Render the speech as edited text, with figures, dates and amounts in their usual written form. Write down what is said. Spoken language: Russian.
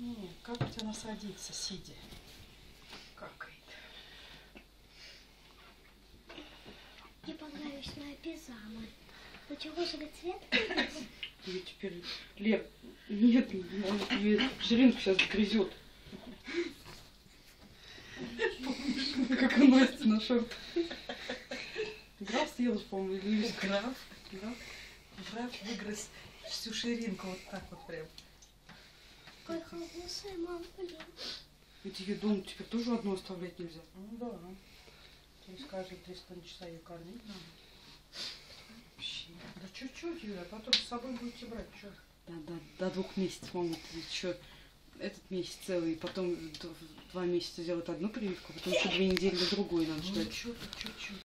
Не, как она садится, сидя. Какает. Мне понравилась моя пижама. У тебя же цвет? И теперь Лер, нет, он тебе ширинку сейчас грызет. Как у Насти на шорт. Граф съел, по-моему, или Граф выгрыз всю ширинку вот так вот прям. Какой хорошая мама. ведь ее дома теперь тоже одну оставлять нельзя. Ну да. То есть каждые 300 часа ее кормить надо. Вообще. Да чуть-чуть, Юля, потом с собой будете брать. Что? Да, до 2 месяцев, мама, ты еще этот месяц целый, потом 2 месяца делать одну прививку, потом еще 2 недели до другой надо Ну ждать. что-то чуть-чуть.